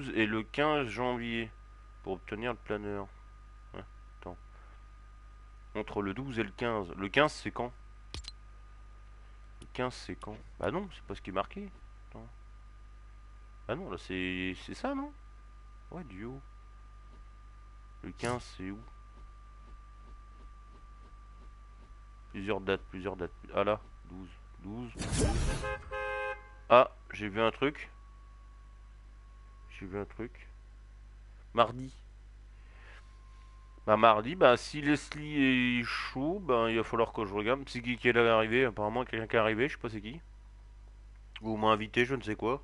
12 et le 15 janvier pour obtenir le planeur. Ouais, attends. Entre le 12 et le 15. Le 15 c'est quand? Le 15 c'est quand? Bah non, c'est pas ce qui est marqué. Attends. Ah non, là c'est ça, non? Ouais, duo. Le 15 c'est où? Plusieurs dates, plusieurs dates. Ah là, 12. 12. Ah, j'ai vu un truc. J'ai vu un truc. Mardi. Bah mardi, bah si Leslie est chaud, bah il va falloir que je regarde. C'est qui est arrivé? Apparemment quelqu'un qui est arrivé, je sais pas c'est qui. Ou m'a invité, je ne sais quoi.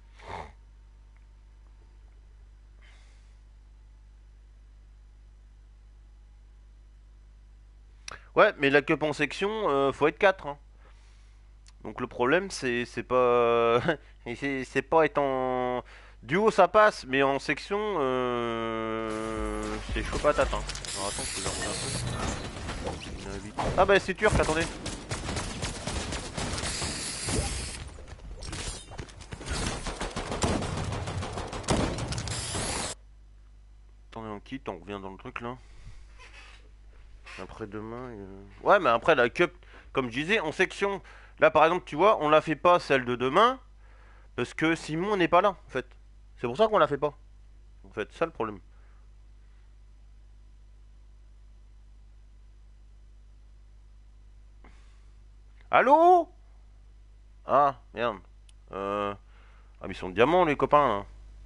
Ouais, mais la cup en section, faut être 4. Hein. Donc le problème c'est pas c'est pas être en duo ça passe, mais en section c'est chaud patate. Hein. Alors attends, je peux leur faire un peu. Ah bah c'est turc, attendez. Attendez, on quitte, on revient dans le truc là. Après demain. Ouais, mais après la cup, comme je disais, en section. Là par exemple, tu vois, on la fait pas celle de demain parce que Simon n'est pas là en fait. C'est pour ça qu'on la fait pas. En fait, c'est ça le problème. Allô? Ah, merde. Ah, mais ils sont de diamant les copains là.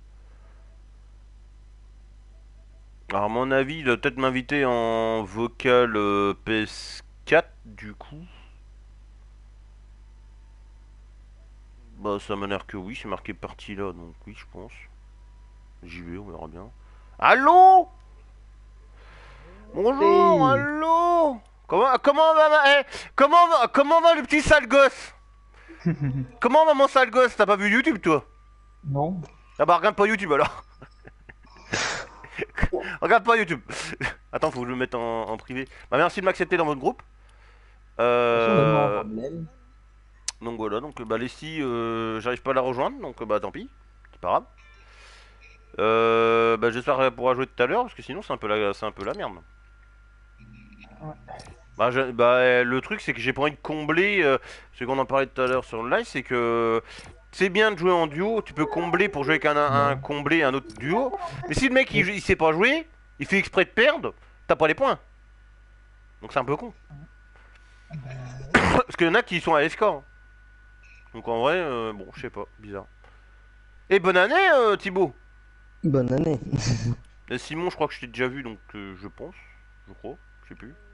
Alors à mon avis, il doit peut-être m'inviter en vocal PS4 du coup. Bah ça m'a l'air que oui, c'est marqué partie là, donc oui je pense. J'y vais, on verra bien. Allô? Bonjour, Hey, allô? Comment va comment va le petit sale gosse? Comment va mon sale gosse? T'as pas vu YouTube toi? non. Ah bah regarde pas YouTube alors. Regarde pas YouTube. Attends, faut que je me mette en privé. Bah merci de m'accepter dans votre groupe. Attention, donne-moi un Euh... problème. Donc voilà, donc bah Leslie, j'arrive pas à la rejoindre, donc bah tant pis, c'est pas grave. Bah j'espère qu'elle pourra jouer tout à l'heure, parce que sinon c'est un peu la merde. Bah, le truc c'est que j'ai pas envie de combler, ce qu'on en parlait tout à l'heure sur le live, c'est que c'est bien de jouer en duo, tu peux combler pour jouer avec un Non. combler un autre duo, mais si le mec il sait pas jouer, il fait exprès de perdre, t'as pas les points. Donc c'est un peu con. Parce qu'il y en a qui sont à l'escore. Donc en vrai, bon, je sais pas, bizarre. Et bonne année Thibaut. Bonne année. Et Simon, je crois que je t'ai déjà vu, donc je pense, je crois, je sais plus.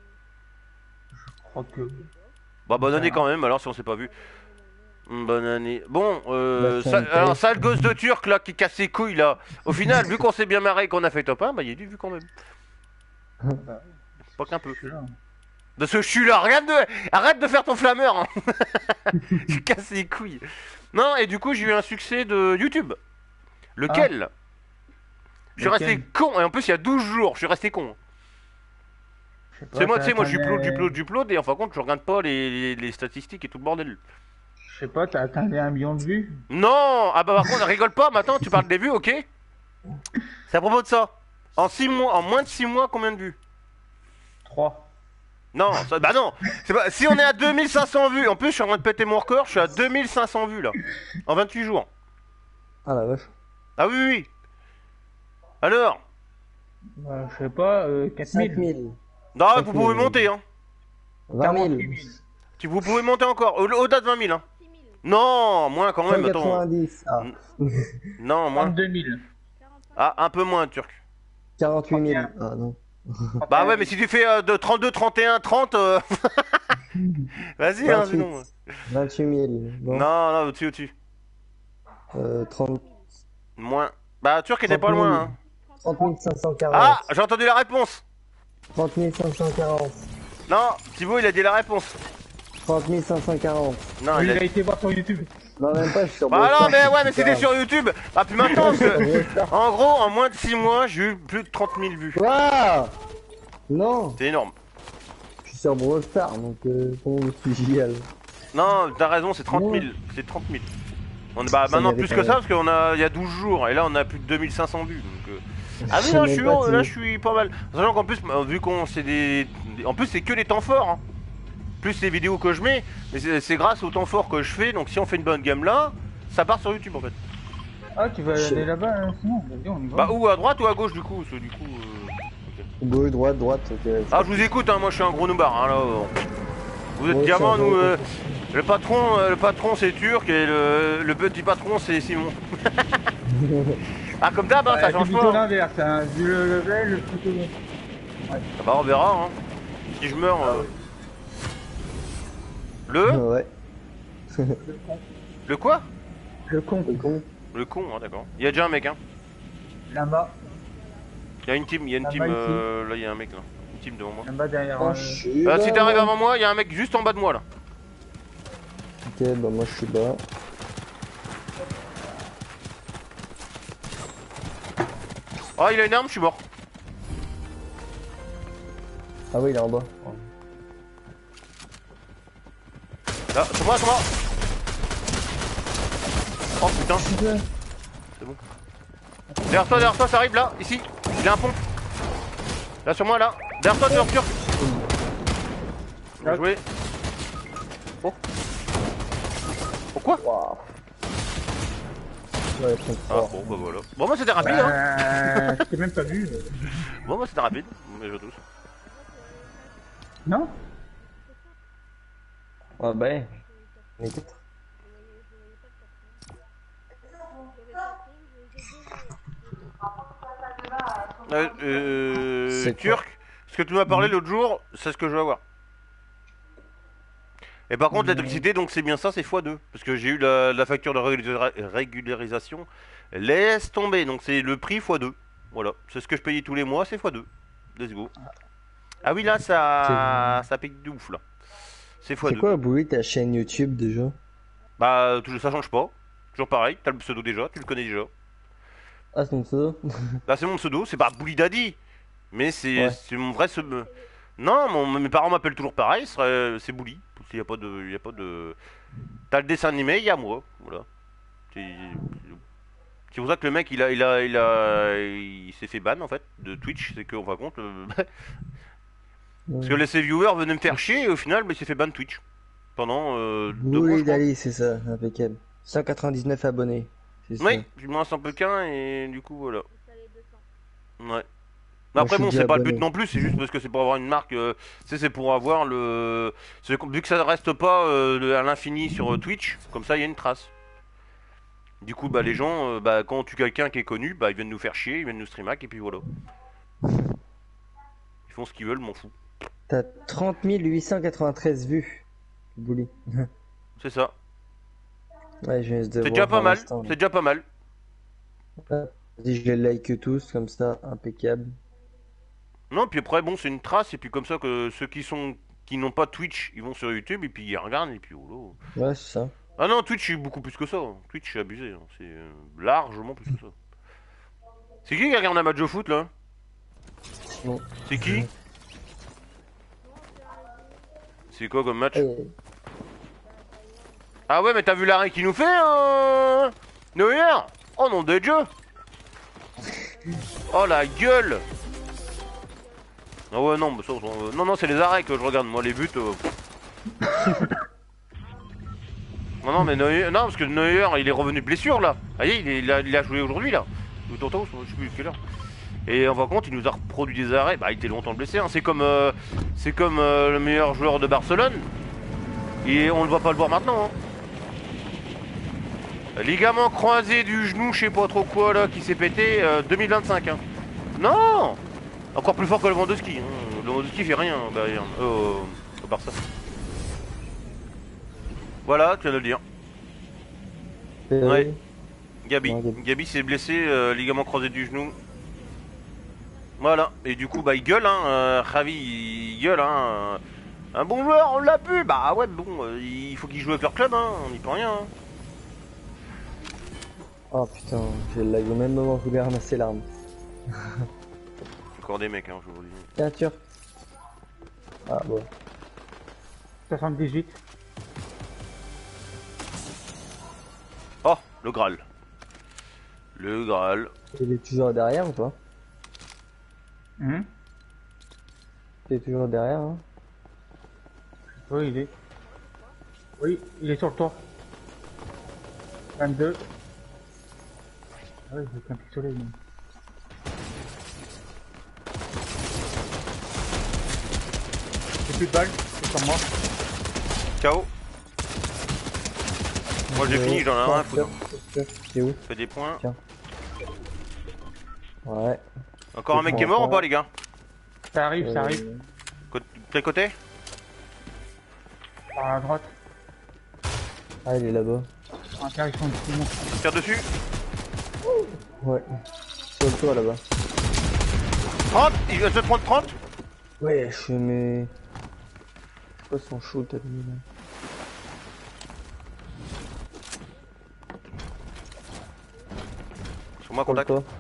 Je crois que. Bah On bonne sait année rien. quand même, alors si on s'est pas vu. Bonne année. Bon, La alors santé. sale gosse de turc là qui casse ses couilles là. Au final, vu qu'on s'est bien marré et qu'on a fait top 1, bah il est du vu quand même. Bah, Pas qu'un je peu. suis là. Parce que je suis là, arrête de faire ton flammeur. Hein. Tu casses les couilles. Non, et du coup j'ai eu un succès de YouTube. Ah, Lequel? Je suis resté lequel? con, et en plus il y a 12 jours, je suis resté con. Je sais C'est pas, moi, tu sais, moi t'as je upload, et en fin de compte je regarde pas les statistiques et tout le bordel. je sais pas, t'as atteint les 1 million de vues? Non! Ah bah par contre, rigole pas, maintenant tu parles des vues, ok? C'est à propos de ça. En 6 mois, en moins de 6 mois, combien de vues? 3. Non, bah non! Pas, si on est à 2500 vues, en plus je suis en train de péter mon record, je suis à 2500 vues là. En 28 jours. Ah la vache. Ah oui, oui, oui. Alors? Bah, je sais pas, 5 4000. 000, Non, 5 vous pouvez 000, monter, hein. 20 000, 48 000. Vous pouvez monter encore, au-delà de 20 000, hein. Non, moins quand même, attends. 190, ah, Non, moins. 32 000. Ah, un peu moins, turc. 48 000, 31, ah non. Bah 31 ouais, mais 000. si tu fais de 32, 31, 30, vas-y, hein, 28, sinon. 28 000, non. Non, non, au-dessus, au-dessus. 30, Moins. Bah, Turc était 30 pas loin, 000, hein. 30 Ah, 540, j'ai entendu la réponse. 30 540, Non, Thibaut, il a dit la réponse. 30 540. Non, Oui, il a il a dit... été voir sur YouTube. Non, même pas, je suis sur Bah non, Brostar, mais je ouais, suis mais c'était pas... sur YouTube. Ah, puis maintenant, parce Je suis sur que... Brostar. En gros, en moins de 6 mois, j'ai eu plus de 30 000 vues. Waouh. Non, C'est énorme. je suis sur Brostar, donc comment j'y allez? Non, t'as raison, c'est 30 Non. 000. C'est 30 000. On est, bah Ça maintenant mérite plus que un ça parce qu'il y a 12 jours et là on a plus de 2500 vues. Donc, Ah oui, Ça non, mérite pas de- là je suis pas mal. Sachant qu'en plus, vu qu'on c'est en plus c'est que les temps forts. Hein. Plus les vidéos que je mets, mais c'est grâce aux temps forts que je fais. Donc si on fait une bonne game là, ça part sur YouTube en fait. Ah, tu vas aller là-bas, hein, sinon, vas-y, on y va. Bah ou à droite ou à gauche du coup, parce que du coup. Gauche, droite, droite, ok. Ah je vous écoute, hein, moi je suis un gros noubard. Hein, là, vous êtes Ouais, diamant, ça va, nous. ok. Le patron c'est Turc et le petit patron c'est Simon. Ah comme d'hab, hein, ça C'est change plutôt pas. Hein. l'inverse, hein. Vu le level, le plutôt. Ah bah on verra. Hein. Si je meurs. Le Ouais. Le quoi? Le con. C'est con. Le con, hein, d'accord. Il y a déjà un mec, hein. Là-bas, Il y a une team, Là-bas, ici. là il y a un mec là. Une team devant moi. là-bas derrière. Ah, je suis Si là, t'arrives moi. avant moi, il y a un mec juste en bas de moi là. Ok, bah moi je suis là. Ah il a une arme, je suis mort. Ah oui, il est en bas. Là, c'est moi, c'est moi. Oh putain, Putain. c'est bon. Derrière toi, ça arrive là, ici. Il a un pont. Là sur moi là. Derrière toi, Turc. Bien joué. Oh. Pourquoi? Waouh. Ouais, je Ah comprends. bon bah voilà. Bon moi c'était rapide hein. Je t'ai même pas vu. Bon moi c'était rapide. Mais je tous. Non? Ah ben. Écoute. C'est quoi? Turc, ce que tu m'as parlé l'autre jour, c'est ce que je veux avoir. Et par contre, l'électricité, donc c'est bien ça, c'est x2. Parce que j'ai eu la facture de régularisation. Laisse tomber, donc c'est le prix x2. Voilà, c'est ce que je payais tous les mois, c'est x2. Let's go. Ah oui, là, ça paye de ouf, là. C'est C'est x2. quoi, Bouli, ta chaîne YouTube déjà? Bah, ça change pas. Toujours pareil, t'as le pseudo déjà, tu le connais déjà. Ah, c'est ton pseudo? Là, c'est mon pseudo, c'est pas Bully Daddy. Mais c'est Ouais. c'est mon vrai pseudo. Non, mes parents m'appellent toujours pareil, c'est Bully. Il y a pas de. Y a pas de... T'as le dessin animé, il y a moi. Voilà. C'est pour ça que le mec il s'est fait ban en fait de Twitch, c'est qu'on va compte. Parce que les viewers venaient me faire chier et au final il s'est fait ban de Twitch. Pendant 2 mois je Bouli crois. Dali, c'est ça, impeccable. 199 abonnés. C'est ça. Oui, je m'en sens peu qu'un et du coup voilà. Ouais. Moi, Après je suis bon déjà c'est pas le but abonné. non plus, c'est juste parce que c'est pour avoir une marque, c'est pour avoir le... Vu que ça reste pas à l'infini sur Twitch, comme ça il y a une trace. Du coup bah les gens, bah, quand on tue quelqu'un qui est connu, bah ils viennent nous faire chier, ils viennent nous streamac et puis voilà. Ils font ce qu'ils veulent, m'en fous. T'as 30 893 vues, Bouli. C'est ça. Ouais, je viens de C'est voir déjà pas à mal, l'instant, c'est déjà pas mal. là. Vas-y, je les like tous, comme ça, impeccable. Non, puis après bon c'est une trace et puis comme ça que ceux qui n'ont pas Twitch, ils vont sur YouTube et puis ils regardent et puis oh là. Ouais, c'est ça. Ah non, Twitch c'est beaucoup plus que ça. Twitch c'est abusé, hein. C'est largement plus que ça. C'est qui regarde un match de foot là? Non. C'est qui? C'est quoi comme match? Ah ouais mais t'as vu l'arrêt qu'il nous fait Neuer? Oh nom de Dieu! Oh la gueule! Ah ouais non, mais non c'est les arrêts que je regarde, moi les buts... Non mais Neuer... Non parce que Neuer il est revenu de blessure là. Ah il a joué aujourd'hui là. Ou tantôt, je sais plus quelle heure. Et en fin de compte il nous a reproduit des arrêts. Bah il était longtemps blessé, hein. C'est comme le meilleur joueur de Barcelone. Et on ne va pas le voir maintenant, hein. Ligament croisé du genou, je sais pas trop quoi là, qui s'est pété 2025. Hein. Non! Encore plus fort que Lewandowski. Hein. Lewandowski fait rien derrière, au Barça. Voilà, tu viens de le dire. Ouais. Gabi. Non, Gabi. Gabi s'est blessé, ligament croisé du genou. Voilà. Et du coup, bah il gueule, hein. Javi, il gueule, hein. Un bon joueur, on l'a pu. Bah ouais, bon, il faut qu'il joue avec leur club, hein. On n'y peut rien. Hein. Oh putain, j'ai le lag au même moment que je voulais ramasser l'arme. Encore des mecs, hein, je vous le dis. Tiens, Turc. Ah bon. 78. Oh, Le Graal. Le Graal. Il est toujours derrière ou pas? Hum. Il est toujours derrière, hein? Oui, il est. Oui, il est sur le toit. 22. Ah oui, j'ai qu'un pistolet. Mais... J'ai plus de balles, c'est sur moi. KO. Moi j'ai fini, j'en ai rien à foutre. C'est où? Fais des points. Tiens. Ouais. Encore un mec qui est mort ou pas les gars? Ça arrive. Quel côté? Par la droite. Ah, il est là-bas. Un carré sur le Simon. Tire dessus. Ouais. Sur le toit là-bas. 30. Il va se prendre 30. Ouais, je mets. C'est quoi son shoot à lui là? Sur moi Sur le contact. toit.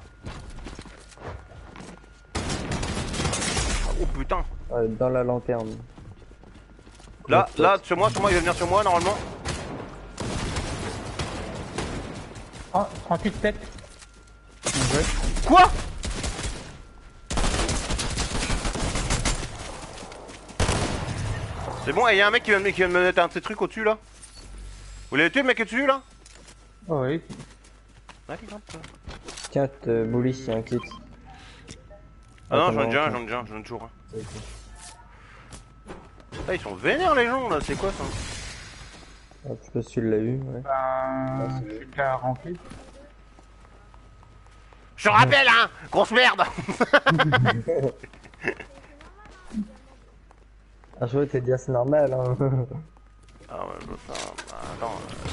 Oh putain. Ouais, dans la lanterne. Là, sur moi, il va venir sur moi normalement. Oh, 38 têtes. Quoi? C'est bon, et y'a un mec qui vient de me mettre un de ces trucs au-dessus là. Vous l'avez tué le mec au-dessus là? Oh oui. Allez, hop. Tiens, Bully, c'est un kit. Ah non, j'en ai Attends, déjà un, attends. j'en ai toujours un. Ok. Ah, ils sont vénères les gens là, c'est quoi ça? Ah, je sais pas si tu l'as eu, ouais. Ben, je suis déjà rempli. Je te rappelle hein, grosse merde. Ah, je vois, t'es dit, c'est normal, hein. Ah ouais, ça, attends.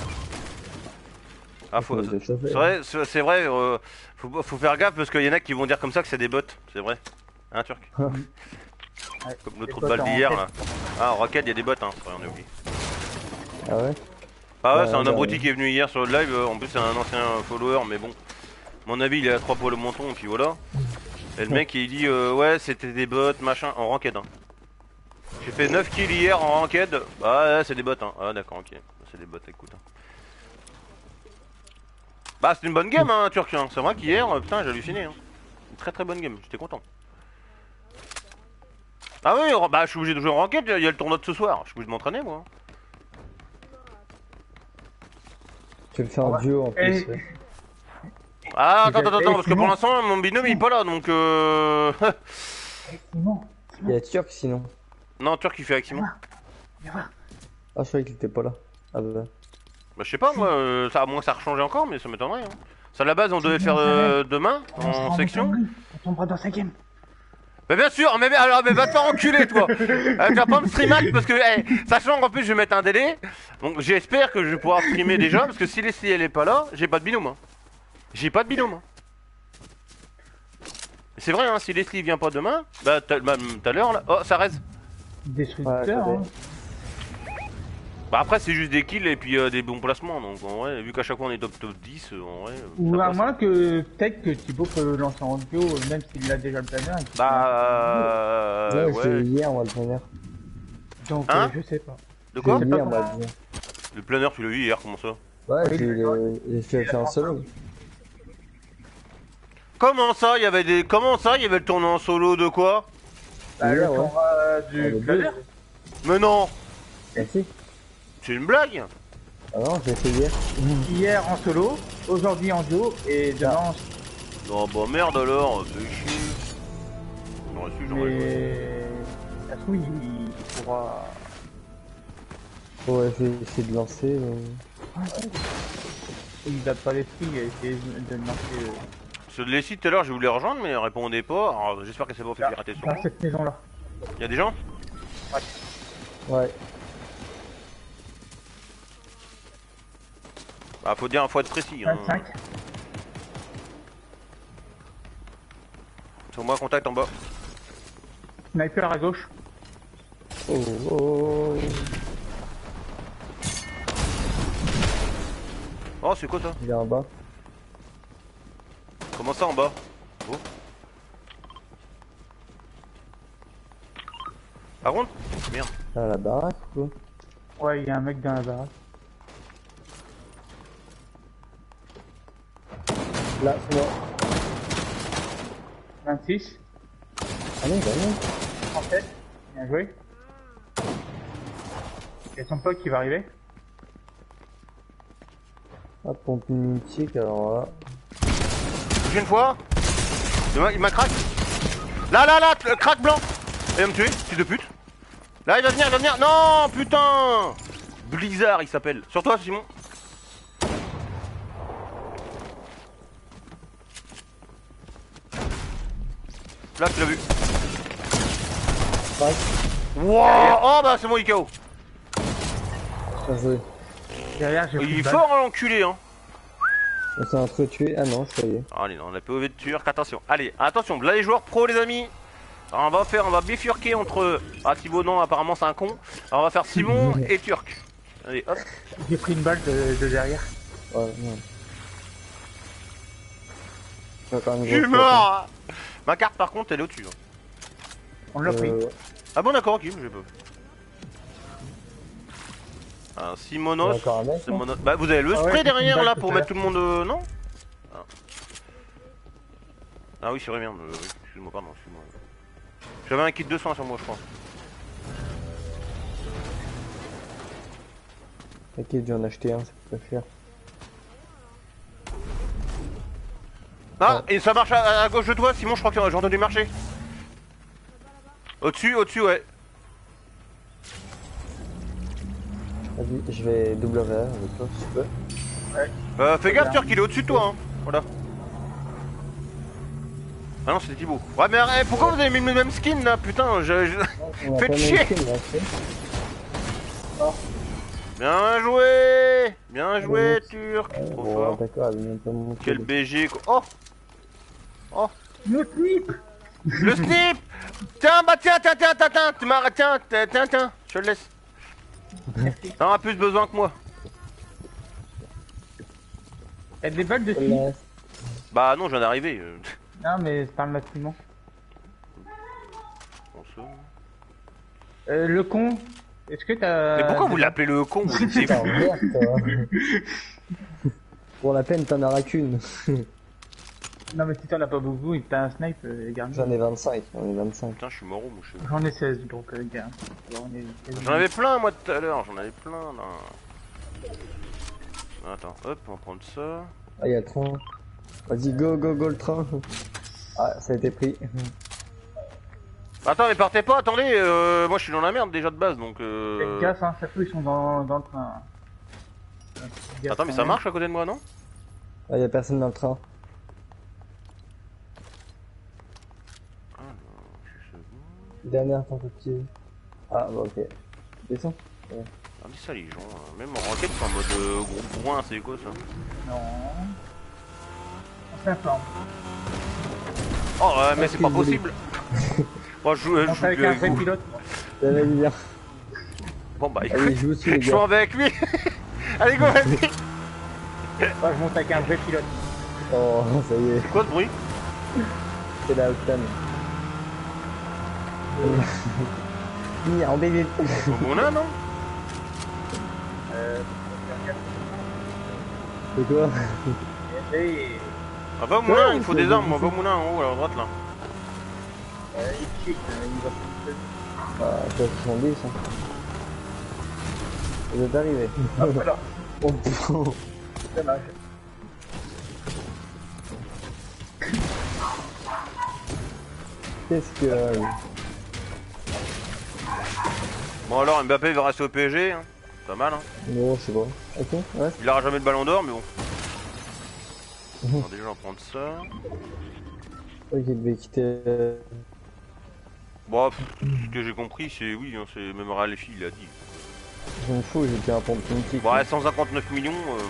Ah faut, Faut se chauffer. c'est vrai, faut faire gaffe parce qu'il y en a qui vont dire comme ça que c'est des bots, c'est vrai. Hein Turc? Ouais, Comme le des trou de bots balle en d'hier là. roquette. Ah en rocket il y a des bots hein, c'est vrai, on a oublié. Ah ouais? Ah ouais, c'est un bah, abruti ouais. qui est venu hier sur le live, en plus c'est un ancien follower mais bon. À mon avis il est à 3 poils au menton et puis voilà. Et le mec il dit ouais c'était des bots machin en ranked hein. J'ai fait 9 kills hier en ranked. Bah ouais, c'est des bots hein. Ah d'accord ok. C'est des bots écoute. Hein. Bah c'était une bonne game hein Turc hein. C'est vrai qu'hier putain j'ai halluciné hein. Une très très bonne game, j'étais content. Ah oui bah je suis obligé de jouer en ranked, il y a le tournoi de ce soir. Je suis obligé de m'entraîner moi. Tu le fais en duo en plus. Et- Ouais. Ah attends parce que Simon. pour l'instant mon binôme il est pas là donc Simon, Il y a Turc sinon. Non Turc il fait avec Simon. viens voir. Ah, je croyais qu'il était pas là. Ah bah. Bah je sais pas moi, ça, à moins que ça a rechangé encore mais ça m'étonnerait hein. Ça à la base on devait faire demain en section. On tombera dans sa game. Bah bien sûr, mais alors mais va te faire enculer toi. Tu vas pas me stream hack parce que sachant qu'en plus je vais mettre un délai. Donc j'espère que je vais pouvoir streamer déjà parce que si Leslie elle est pas là, j'ai pas de binôme. Hein. J'ai pas de binôme. Hein. C'est vrai hein, si Leslie vient pas demain, bah tout à l'heure là. Oh ça reste. Destructeur, Ouais, hein. Bah après c'est juste des kills et puis des bons placements donc en vrai vu qu'à chaque fois on est top 10 en vrai. Ou ça à passe. moins que peut-être que Thibaut peut lancer en duo, même s'il a déjà le planeur. et qu'il Bah Ouais, je l'ai eu ouais. hier, moi, le planeur. Donc Hein je sais pas. De quoi? Je l'ai eu hier, moi, le dire. Le planeur tu l'as eu hier comment ça? Ouais, Oui, j'ai fait en solo. Comment ça il y avait des. Comment ça il y avait le tournoi en solo de quoi? Bah, le Hier, ouais. tournoi Ah, du le planeur. Mais non. Ah si. C'est une blague? Ah non, j'ai fait hier. Hier en solo, aujourd'hui en duo et demain en solo. Non bah merde alors, c'est chier. J'aurais su, j'aurais joué. Mais ça se trouve, il pourra. Ouais, j'ai essayé de lancer. Mais... Il n'a pas l'esprit à essayer de lancer Sur les sites tout à l'heure j'ai voulu rejoindre mais elle répondait pas. Alors j'espère qu'elle s'est pas fait pirater sur moi. dans cette maison-là. Y'a des gens? Ouais. Bah faut être précis hein. 25. Sur moi contact en bas. Sniper à gauche. Oh, oh. Oh c'est quoi ça? Il est en bas. Comment ça en bas? Oh. Par contre? Merde. À la baraque ou quoi? Ouais, il y a un mec dans la baraque. Là, c'est moi. 26. Ah non, bah non. 37. Bien joué. Il y a son pote qui va arriver. Ah, pompe mythique, alors là. Touché une fois. Il m'a crack. Là, crack blanc. Il va me tuer, fils de pute. Là, il va venir. Non, putain. Blizzard, il s'appelle. Sur toi, Simon. Là, tu l'as vu. Crac. Wow. Oh, bah, c'est mon IKO. Bien joué. Derrière, j'ai pris Il est une balle. fort, hein, l'enculé, hein. On s'est entretué. Ah non, je croyais. Allez, on a POV de Turc, attention. Allez, attention, là les joueurs pro les amis. Alors, on va bifurquer entre... Ah Thibaut non, apparemment c'est un con. Alors on va faire Simon et Turc. Allez, hop. J'ai pris une balle de derrière. Ouais, non. Ça va quand même Je suis grosse mort. Ma carte par contre elle est au-dessus. Hein. On l'a pris. ouais. Ah bon d'accord, ok, j'ai pas. Simonos. Encore un mec, Simonos. Bah vous avez le Ah ouais, spray j'ai derrière une balle là tout pour à mettre tout l'heure. le monde... Non ah oui c'est vrai, merde. Oui, excuse-moi, pardon, excuse-moi. J'avais un kit de soins sur moi je crois. T'inquiète, je vais en acheter un, ça peut pas faire. Ah, et ça marche à gauche de toi, Simon, je crois que j'ai entendu marcher. Au-dessus, ouais. Vas-y, je vais double VR avec toi si tu peux. Fais gaffe, Turc, il est au-dessus de toi, hein. Voilà. Ah non, c'était Thibaut. Ouais, mais arrête, pourquoi vous avez mis le même skin là, putain, On a Faites pas chier. même skin, là, tu sais. Bien joué, Turc. Trop Bon, fort. d'accord, elle vient pas me montrer. Quel BG, quoi. Oh, Le clip. le snip. Tiens, bah tiens, tu m'arrêtes, tiens, je te le laisse. T'en as plus besoin que moi. Il y a des balles dessus. Là, Bah non, je viens d'arriver. Non, mais c'est pas le massivement. On se- Le con. Est-ce que t'as... Mais pourquoi vous l'appelez le con, vous C'est putain, fou. merde, toi. Pour la peine, t'en auras qu'une. Non, mais si t'en as pas beaucoup, t'as un snipe, garde. J'en ai 25, j'en ai 25. Putain, je suis mort, mon chien. J'en ai 16, donc garde. Alors, on est- J'en avais plein moi tout à l'heure, j'en avais plein là. Attends, hop, on va prendre ça. Ah, il y a le train. Vas-y, go le train. Ah, ça a été pris. Attends, mais partez pas, attendez, moi je suis dans la merde déjà de base donc. Faites gaffe, hein, ça peut, ils sont dans le train. Faites gaffe Attends, mais quand ça même. marche à côté de moi, non? Ah, il y a personne dans le train. Alors, je sais pas. Dernière tentative. Ah, bah, ok. Descends. Ah, mais ça, les gens, même en roquette, c'est en mode gros point, c'est quoi ça? Non. On s'informe. Oh, mais Ah, c'est pas désolé. possible! Moi je joue On fait avec plus un avec vrai vous. pilote. moi. Ça va bien. Bon bah Allez, écoute, joue aussi, les je m'en gars. vais avec lui! Allez, go, vas-y! Moi, je monte avec un vrai pilote. Oh, ça y est. C'est quoi ce bruit? C'est la Octane. En bébé. On a, non? C'est quoi? Et... Ah, va au moulin, il faut des armes, moi, va au moulin en haut, à la droite là. il cheat, il va Ah, ça, 70, hein. Vous êtes arrivé. Ah, voilà. Oh, putain. Dommage. Qu'est-ce que... Bon alors, Mbappé va rester au PSG, hein. Pas mal, hein. Non, je sais pas. Ok, ouais. Il aura jamais le ballon d'or, mais bon. Alors, déjà, on va prendre ça. Ok, il devait quitter... Bon, ce que j'ai compris, c'est oui, hein, c'est même Ralphie, il a dit. Je m'en fous, j'ai un pompe mythique. Bon, ouais, 159 millions.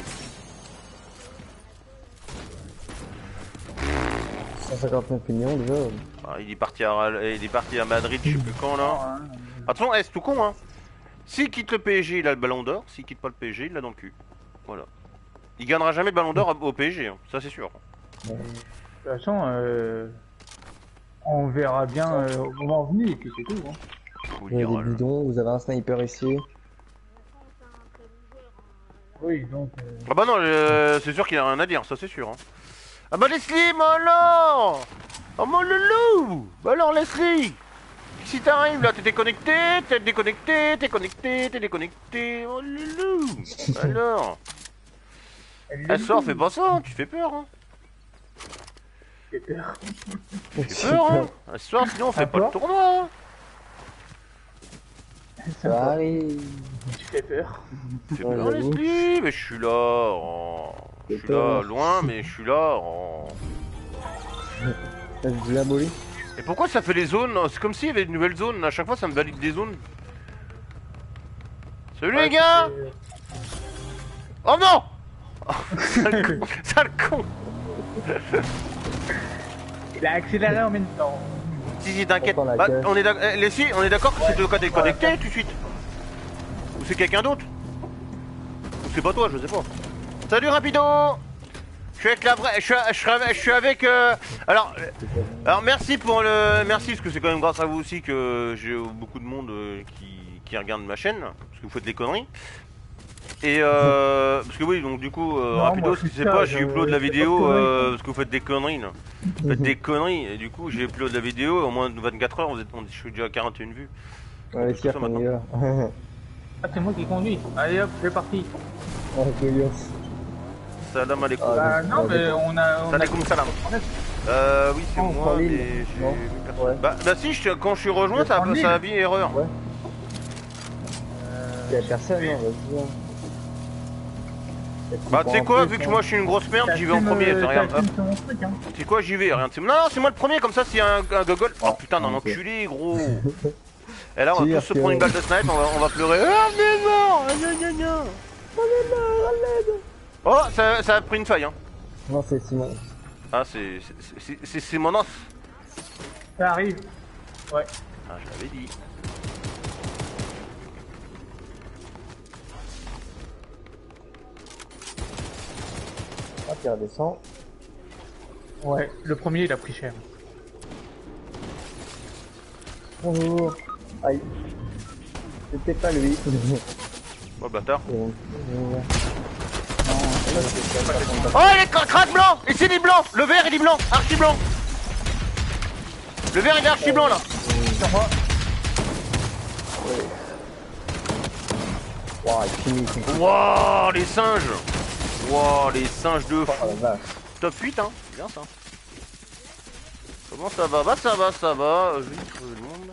159 millions déjà. Il est parti à Madrid, je sais plus quand là. Hein. Attention, c'est tout con, hein. S'il quitte le PSG, il a le ballon d'or. S'il quitte pas le PSG, il l'a dans le cul. Voilà. Il gagnera jamais le ballon d'or au PSG, hein. Ça c'est sûr. De toute façon, on verra bien au moment venu et puis c'est tout. Hein. Vous Vous le avez des dira, là. bidons, vous avez un sniper ici. Oui, donc... Ah bah non, c'est sûr qu'il a rien à dire, ça c'est sûr. Hein. Ah bah Leslie, moi alors. Oh mon loulou. Bah alors Leslie. Si t'arrives là, t'es déconnecté, t'es déconnecté, t'es connecté, t'es déconnecté. Oh loulou. Alors. Elle sort, fais pas ça, tu fais peur. Hein. J'ai peur. Tu fais peur, hein. Elle sort, sinon on fait pas le tournoi. Hein. Ça arrive. Tu fais peur. Fais peur Leslie, mais je suis là. Oh. Je suis là, loin, mais je suis là. Oh. T'as dit la molly? Et pourquoi ça fait les zones? C'est comme s'il y avait une nouvelle zone, à chaque fois ça me valide des zones. Salut les gars! Oh non! Sale con! Il a accéléré en même temps. Si, t'inquiète. Bah, on est d'accord que c'est de cas déconnecté tout de suite? Ou c'est quelqu'un d'autre? Ou c'est pas toi, je sais pas. Salut Rapido! Je suis avec la vraie. Je suis avec. Alors merci pour le. Merci parce que c'est quand même grâce à vous aussi que j'ai beaucoup de monde qui regarde ma chaîne. Parce que vous faites des conneries. Et parce que oui, donc du coup, Rapido, si tu sais pas, j'ai upload la vidéo parce que vous faites des conneries là. Vous faites des conneries et du coup, j'ai upload la vidéo en moins de 24 heures, je suis déjà à 41 vues. Ouais, c'est ça maintenant. Ah, c'est moi qui conduis. Allez hop, c'est parti. Oh, Salam alaikum. Non, mais on a. Salam salam. Oui, c'est moi, mais j'ai... Bah si, quand je suis rejoint, ça a vie erreur. Ouais. Y'a personne, non, vas-y. Bah tu sais quoi, vu que moi je suis une grosse merde, j'y vais en premier, c'est rien. Tu sais quoi, j'y vais, rien. Non, c'est moi le premier, comme ça s'il y a un gogol. Oh putain, non, enculé, gros. Et là, on va tous se prendre une balle de snipe, on va pleurer. Ah, mais mort. Oh, ça a pris une faille, hein. Non, c'est Simon. Ah, c'est Simonos. Ça arrive. Ouais. Ah, je l'avais dit. Ah, qui redescend. Ouais, le premier il a pris cher. Bonjour. Aïe. C'était pas lui. Oh, bâtard. Non, oh, il est craque blanc. Et c'est des blancs. Le vert il est blanc, archi blanc. Le vert il est archi blanc là. Sur moi. Waouh, il finit. Wouah, les singes. Wouah, les singes de fou. Oh la vache. Top 8, hein. C'est bien ça. Comment ça va? Bah ça va. Je vais trouver le monde.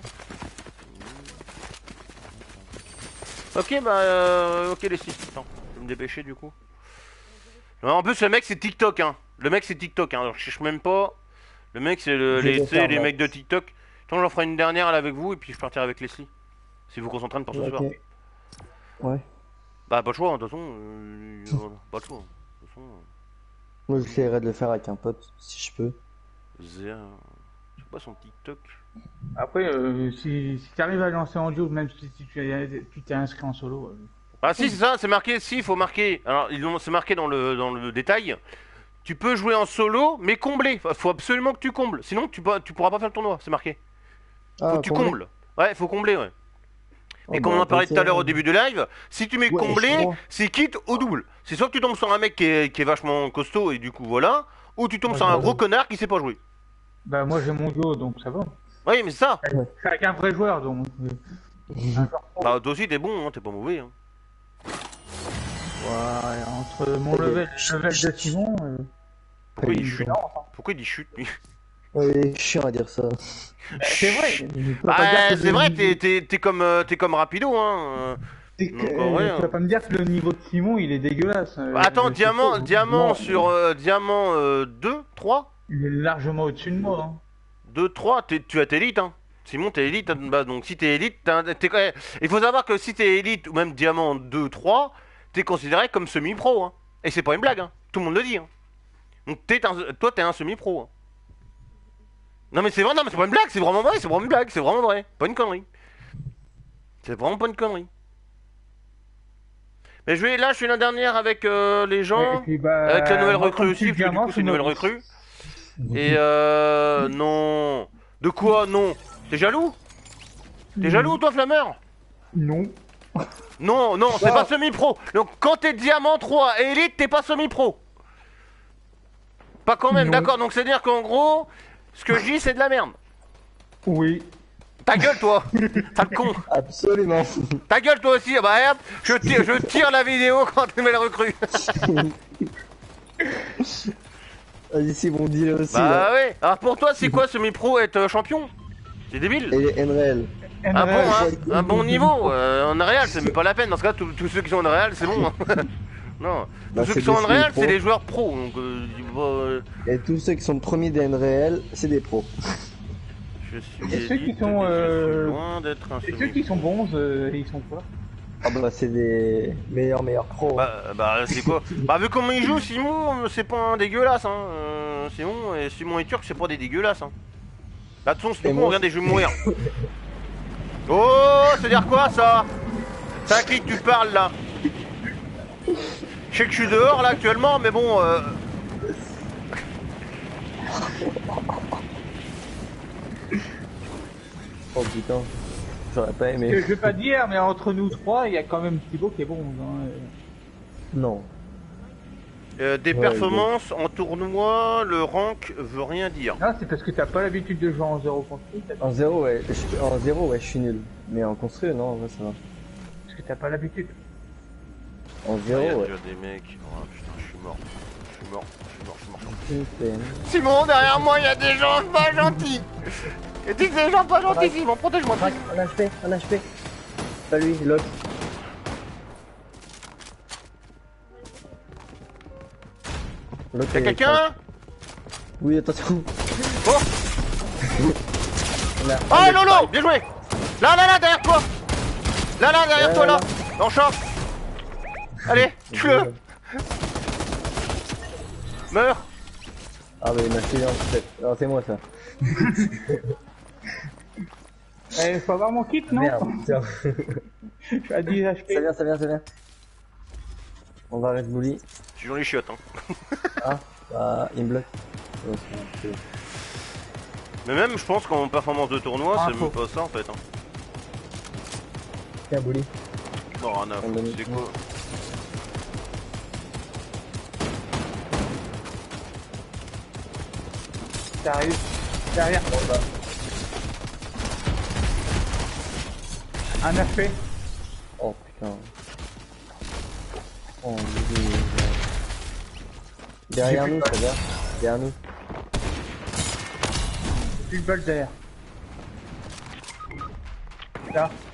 Ok, bah ok les 6. Attends, je vais me dépêcher du coup. Non, en plus le mec c'est TikTok, hein. Le mec c'est TikTok, hein. Alors, je cherche même pas. Le mec c'est les mecs de TikTok. Attends, j'en ferai une dernière là avec vous et puis je partirai avec Leslie. Si vous concentrez pour ce soir. Ouais. Bah pas le choix, hein, de toute façon. Pas le choix. De toute façon. Moi j'essaierai de le faire avec un pote, si je peux. Zéa. Je sais pas son TikTok. Après, si tu arrives à lancer en duo, même si tu t'es inscrit en solo. Ah si, c'est ça, c'est marqué, si, il faut marquer. Alors, c'est marqué dans le détail. Tu peux jouer en solo, mais combler. Faut absolument que tu combles. Sinon, tu pourras pas faire le tournoi, c'est marqué. Faut que tu combles. Ouais, faut combler, ouais. Et comme on en parlait tout à l'heure au début du live, si tu mets combler, c'est quitte au double. C'est soit que tu tombes sur un mec qui est vachement costaud et du coup voilà, ou tu tombes sur un gros connard qui sait pas jouer. Bah moi j'ai mon duo donc ça va. Oui, mais c'est ça. C'est avec un vrai joueur donc. Bah toi aussi t'es bon, hein, t'es pas mauvais. Hein. Ouais, entre mon level de Simon. Pourquoi il chute? Pourquoi il dit chute lui? Ouais, chiant à dire ça. C'est vrai. C'est vrai, t'es comme Rapido, hein. Tu vas pas me dire que le niveau de Simon il est dégueulasse. Attends, diamant sur diamant 2, 3? Il est largement au-dessus de moi. Hein. 2, 3, tu as élite, hein. Simon, t'es élite, hein, bah, donc si t'es élite, il faut savoir que si t'es élite ou même diamant 2, 3, t'es considéré comme semi-pro, hein. Et c'est pas une blague, hein. Tout le monde le dit, hein. Donc toi, t'es un semi-pro, hein. Non mais c'est vrai, non mais c'est pas une blague, c'est vraiment vrai, c'est vraiment une blague, c'est vraiment vrai, pas une connerie. C'est vraiment pas une connerie. Mais je suis la dernière avec les gens, puis avec la nouvelle recrue aussi, parce que du coup c'est une nouvelle recrue. Et non. De quoi non? T'es jaloux? T'es jaloux toi Flammeur? Non. Non, c'est pas semi-pro. Donc quand t'es diamant 3 et élite, t'es pas semi-pro. Pas quand même, Non. d'accord, donc c'est-à-dire qu'en gros, ce que je dis c'est de la merde. Oui. Ta gueule toi, sale con. Absolument. Ta gueule toi aussi, bah regarde, je tire la vidéo quand tu mets le recrue. Vas-y, c'est bon, dis-le aussi. Bah là. ouais, alors pour toi c'est quoi semi-pro être champion? C'est débile. Et les NRL. Un bon, hein, ouais. un bon niveau, en Real c'est même pas la peine, dans ce cas tous ceux qui sont en Real c'est bon. Hein. Non, Bah, tous ceux c'est qui sont en des Real semi-pro. c'est des joueurs pros, donc Et tous ceux qui sont premiers des NRL, c'est des pros. je suis Et ceux qui élite, sont, mais je suis loin d'être un Et ceux semi-pro. qui sont bons, ils sont quoi? Ah bah c'est des meilleurs pros. Bah c'est quoi? Bah vu comment il joue Simon, c'est pas un dégueulasse hein. Simon et Turc c'est pas des dégueulasses hein. Là de toute façon Et c'est bon, moi- regardez je vais mourir. Oh, c'est dire quoi ça? C'est à qui que tu parles là? Je sais que je suis dehors là actuellement mais bon Oh putain, j'aurais pas Que aimé. je veux pas dire, mais entre nous trois, il y a quand même Thibaut qui est bon. Hein. Non. des Ouais, performances en tournoi, le rank veut rien dire. Non, c'est parce que t'as pas l'habitude de jouer en 0 construit, En 0 ouais, en 0 ouais, je suis nul. Mais en construit non, en vrai ça va. parce que t'as pas l'habitude. En Il y 0 a ouais. déjà des mecs. Oh putain, je suis mort. Je suis mort. Une peine. Simon, derrière moi, il y a des gens pas gentils. Et dis des gens pas gentils, Simon, protège-moi. Un HP. Pas lui, l'autre. L'autre Y'a il est quelqu'un? crack. Oui, attention. Oh On a Oh un Lolo, bien joué. Là, derrière toi. Là, derrière Ouais, toi, là. là. Dans le champ. Allez, tue-le. Meurs. Ah mais il m'a tué en fait. Alors c'est moi ça. Faut avoir mon kit, non? Merde, tiens. Je suis à 10 HP. Ça vient. On va Red Bully. Je suis dans les chiottes, hein. Ah, bah, il me bloque. Ouais, c'est bon. Mais même, je pense qu'en performance de tournoi, Ah, c'est faux. même pas ça, en fait. Hein. Tiens, Bully. Non, rien à foutre, c'est quoi? T'arrives. Derrière. Un HP. Oh putain. Oh, Bully. Derrière nous, ça va. Derrière nous. Une balle derrière. Là.